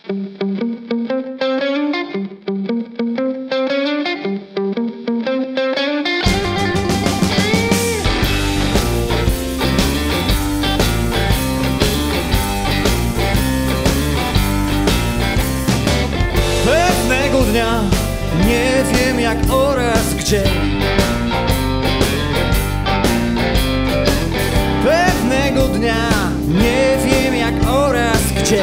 Pewnego dnia, nie wiem jak oraz gdzie, pewnego dnia, nie wiem jak oraz gdzie,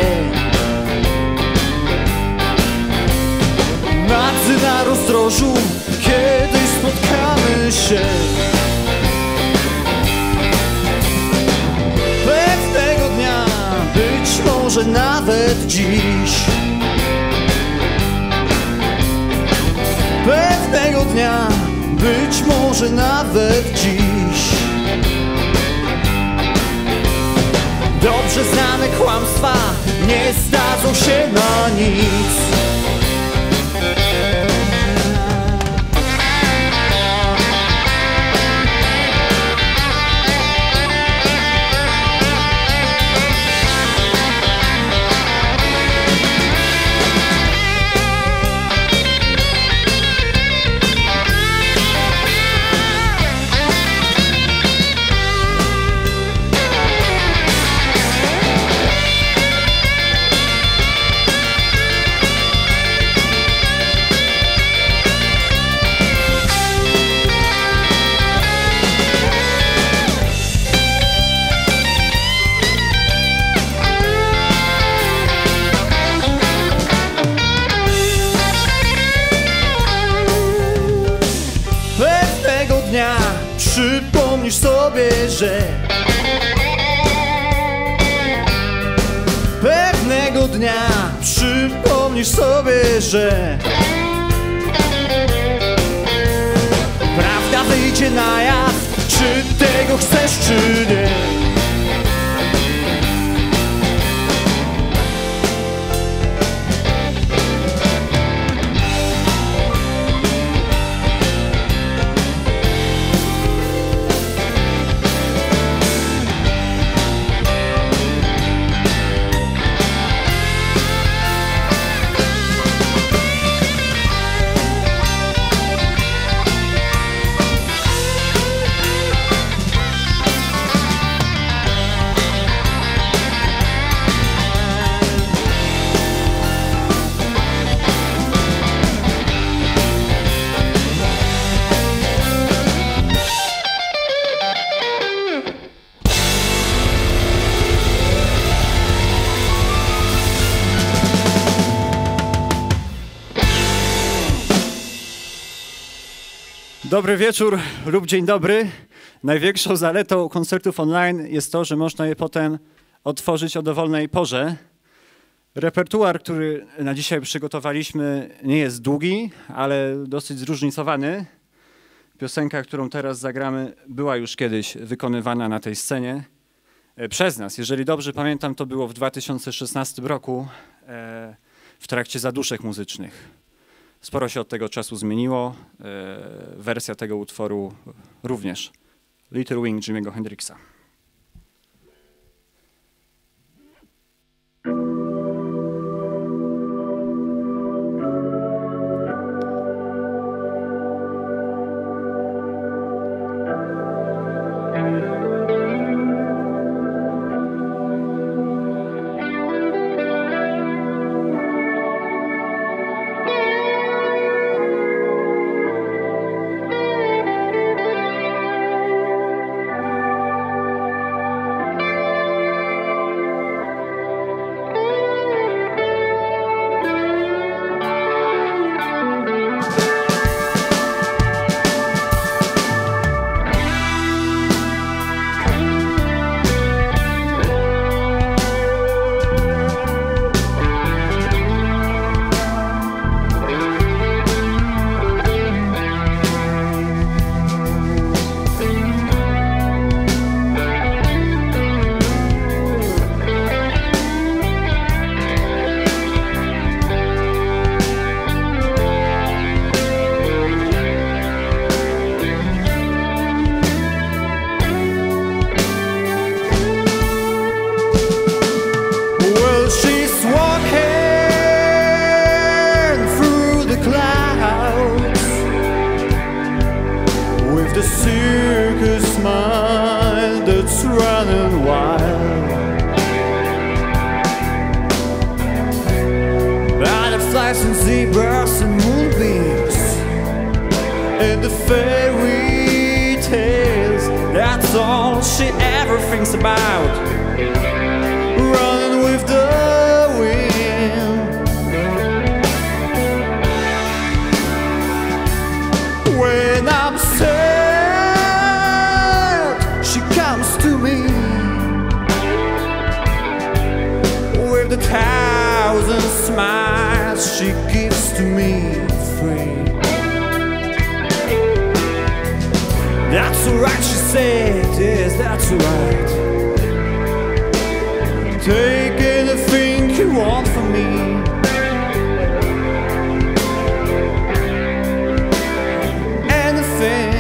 na rozdrożu kiedyś spotkamy się. Pewnego dnia, być może nawet dziś, pewnego dnia, być może nawet dziś. Dobrze znane kłamstwa nie zdadzą się na nic. Przypomnisz sobie, że pewnego dnia przypomnisz sobie, że prawda wyjdzie na jaw, czy tego chcesz, czy nie. Dobry wieczór lub dzień dobry. Największą zaletą koncertów online jest to, że można je potem otworzyć o dowolnej porze. Repertuar, który na dzisiaj przygotowaliśmy, nie jest długi, ale dosyć zróżnicowany. Piosenka, którą teraz zagramy, była już kiedyś wykonywana na tej scenie przez nas. Jeżeli dobrze pamiętam, to było w 2016 roku w trakcie zaduszek muzycznych. Sporo się od tego czasu zmieniło. Wersja tego utworu również. Little Wing Jimmy'ego Hendrixa. the circus mind that's running wild. Butterflies and zebras and moonbeams and the fairy tales, that's all she ever thinks about. Running with the wind. When I'm sad, she comes to me with a thousand smiles she gives to me free. That's alright, she said, yes, that's alright. Take anything you want from me. Anything.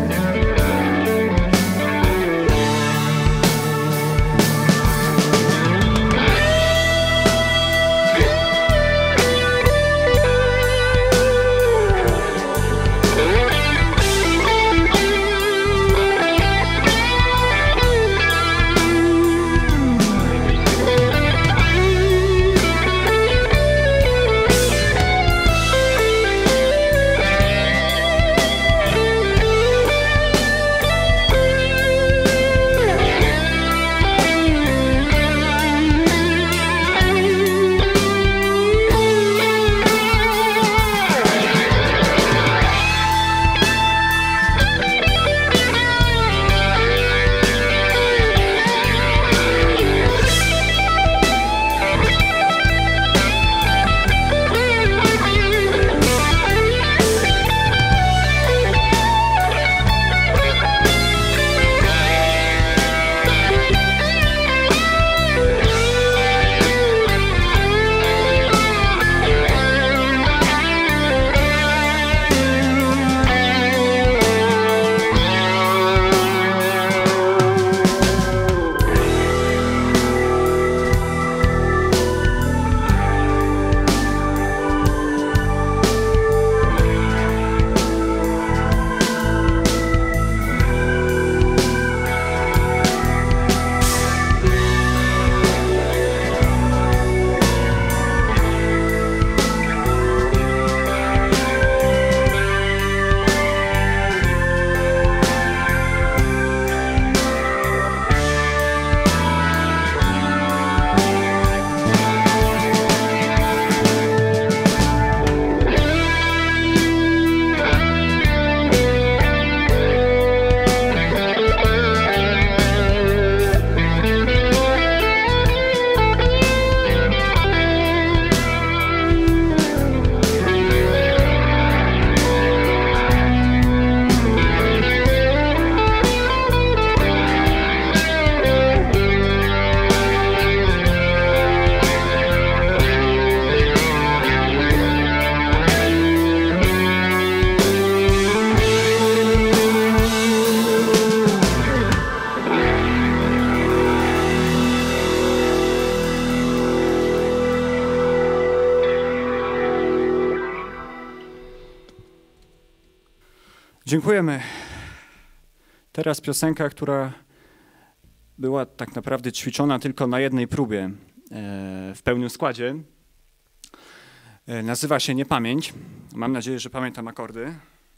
Dziękujemy. Teraz piosenka, która była tak naprawdę ćwiczona tylko na jednej próbie w pełnym składzie. Nazywa się Niepamięć. Mam nadzieję, że pamiętam akordy.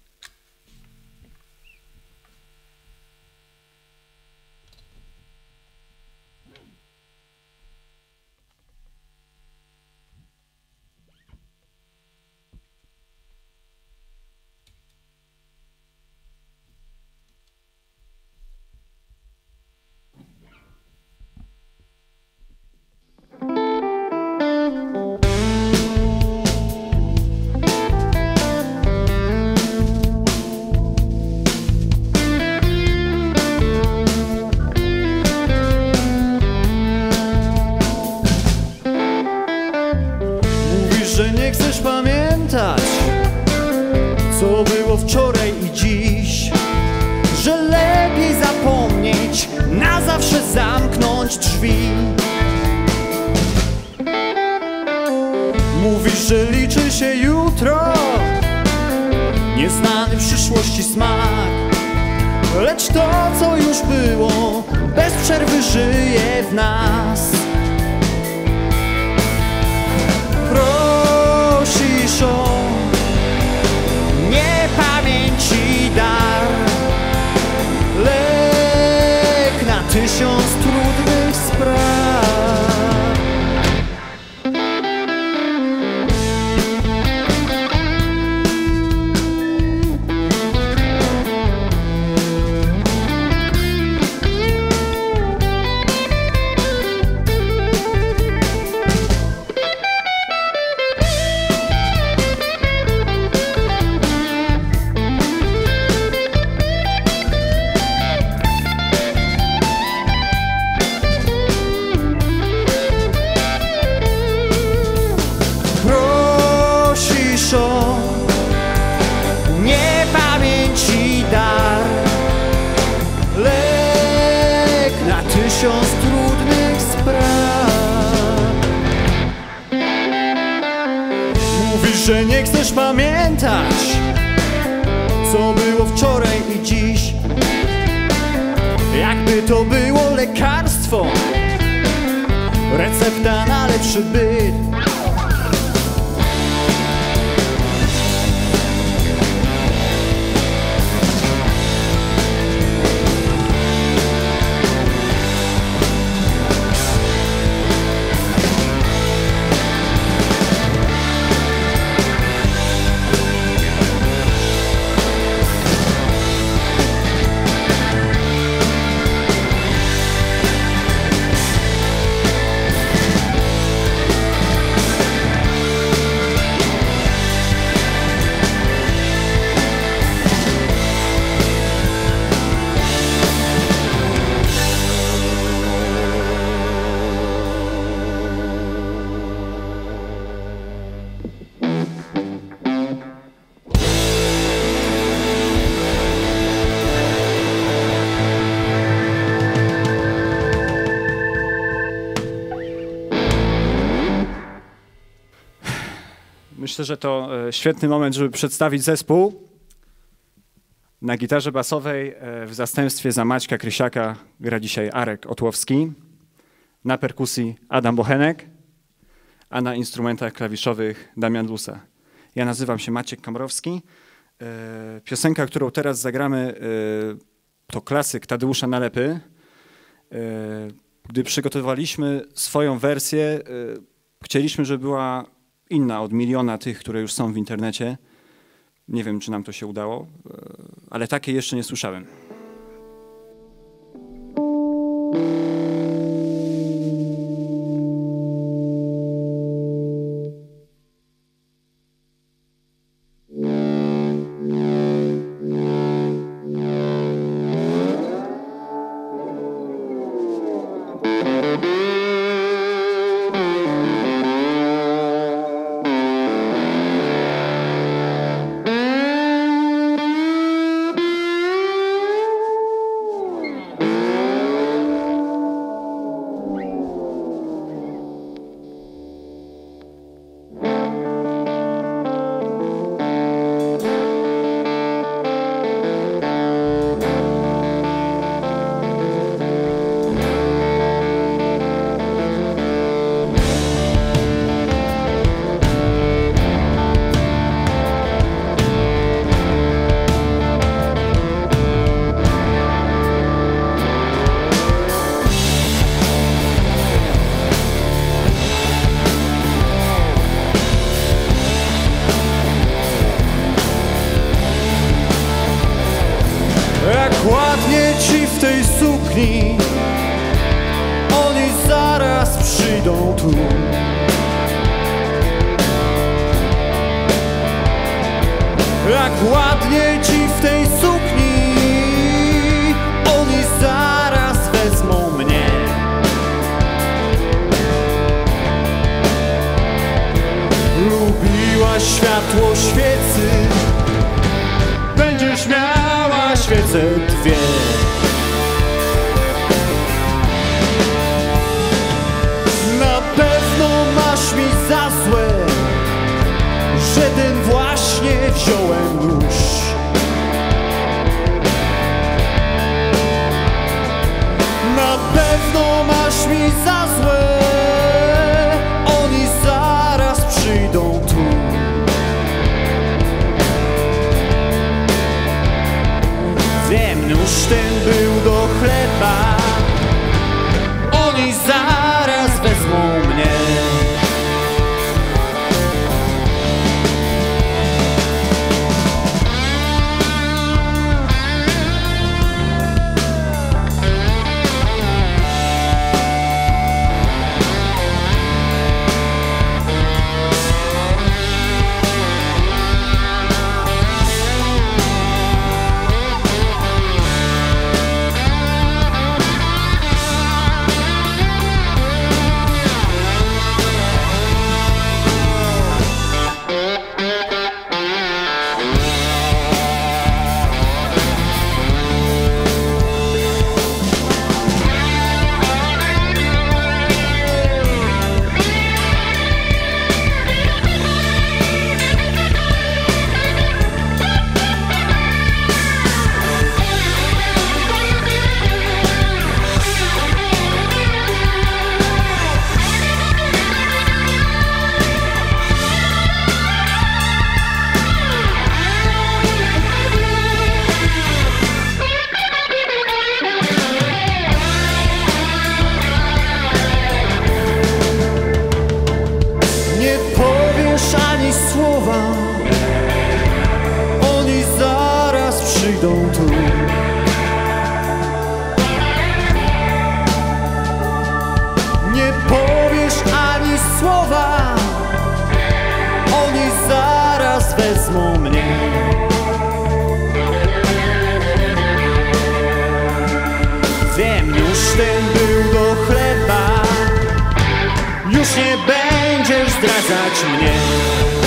Że nie chcesz pamiętać, co było wczoraj i dziś, że lepiej zapomnieć, na zawsze zamknąć drzwi. Mówisz, że liczy się jutro, nieznany przyszłości smak, lecz to, co już było, bez przerwy żyje w nas. Prosisz o niepamięci dar, lek na 1000 trudnych spraw. Niepamięci dar, lek na 1000 trudnych spraw. Mówisz, że nie chcesz pamiętać, co było wczoraj i dziś. Jakby to było lekarstwo, recepta na lepszy byt. Myślę, że to świetny moment, żeby przedstawić zespół. Na gitarze basowej w zastępstwie za Maćka Krysiaka gra dzisiaj Arek Otłowski, na perkusji Adam Bochenek, a na instrumentach klawiszowych Damian Lusa. Ja nazywam się Maciek Kamrowski. Piosenka, którą teraz zagramy, to klasyk Tadeusza Nalepy. Gdy przygotowaliśmy swoją wersję, chcieliśmy, żeby była inna od miliona tych, które już są w internecie. Nie wiem, czy nam to się udało, ale takiej jeszcze nie słyszałem. Ładnie ci w tej sukni, oni zaraz przyjdą tu. Jak ładnie ci w tej sukni, oni zaraz wezmą mnie. Lubiłaś światło świecy, będziesz miała świece dwie. Na pewno masz mi za złe, że ten właśnie wziąłem nóż. powiesz ani słowa, oni zaraz przyjdą tu. Nie powiesz ani słowa, oni zaraz wezmą mnie. Wiem, nóż ten był do chleba, już nie będziesz zdradzać mnie.